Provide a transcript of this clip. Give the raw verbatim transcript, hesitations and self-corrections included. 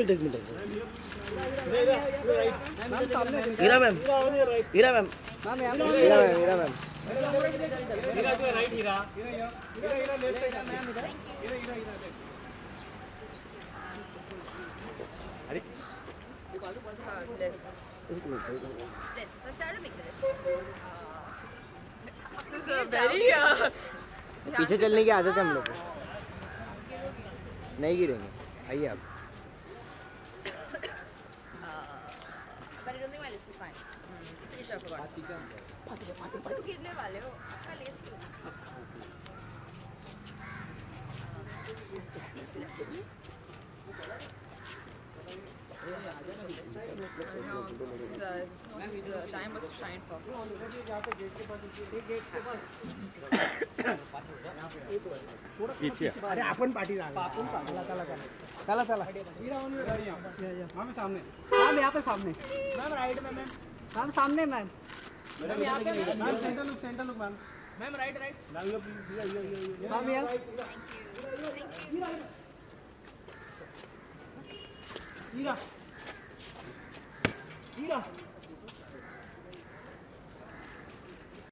Minute एक minute Heera ma'am Heera ma'am Heera ma'am Heera ma'am Heera जो right Heera Heera Heera left side ma'am इधर हीरा हीरा हीरा अरे पीछे चलने की आदत है हम लोग को। नहीं गिरेंगे, आइए आप। गिरने वाले हो time was to shine for पीछे अरे अपन पार्टी चला चला चला चला चला मैम सामने मैम यहाँ पे सामने मैम राइट में मैम मैम सामने मैम मैम यहाँ पे ma'am centre look centre look ma'am ma'am right right ma'am ये ये ये मैम यहाँ हीरा हीरा